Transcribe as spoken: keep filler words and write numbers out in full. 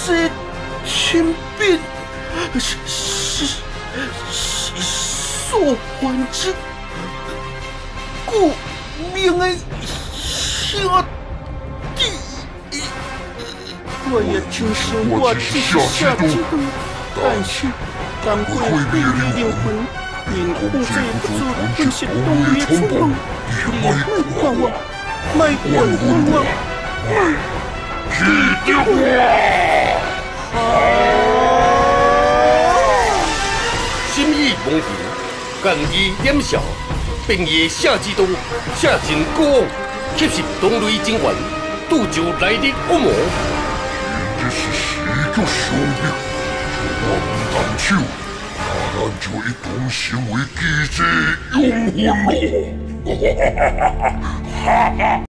这天变是是是所还之故命的兄弟。我也听说我只是下基督，但是当归被你灵魂，因控制不住本是东岳之梦，你卖还我，卖还我，卖给我！ 心意蒙恬，共义掩笑，并以下基督，下尽过往，吸食同类精元，铸就来日恶魔。 这是死叫伤命，我唔动手，那咱就一同成为记者永魂咯！